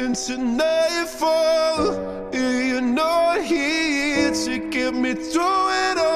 into nightfall. You're not here to get me through it